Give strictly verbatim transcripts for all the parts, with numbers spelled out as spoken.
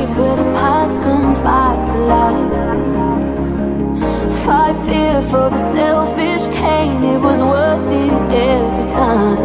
waves where the past comes back to life. Fight fear for the selfish pain, it was worth it every time.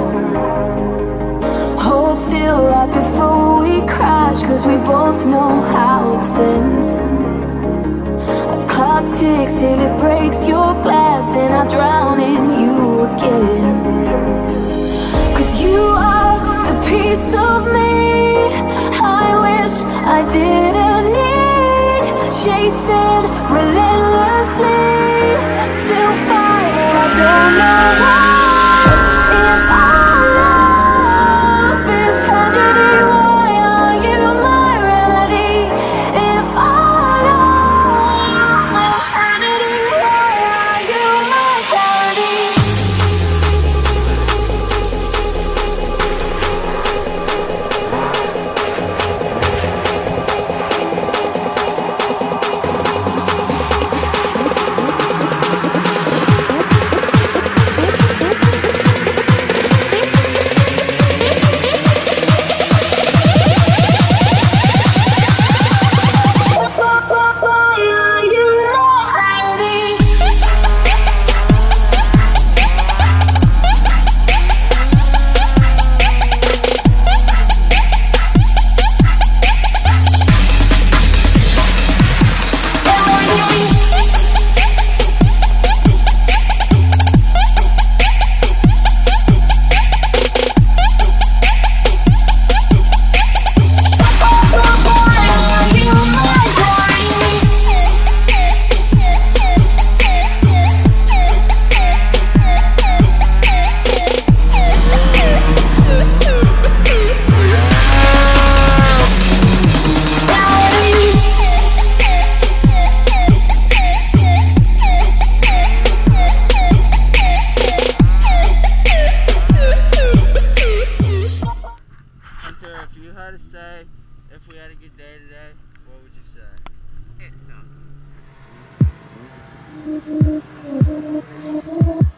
Hold still right before we crash, cause we both know how this ends. A clock ticks till it breaks your glass, and I drown in you again. Cause you are the piece of me I wish I didn't need. Chasing relentlessly, still fighting, I don't know why. If our love is tragedy, why are you my remedy? If our love is sanity, why are you my parody? If you had to say, if we had a good day today, what would you say? It sucked.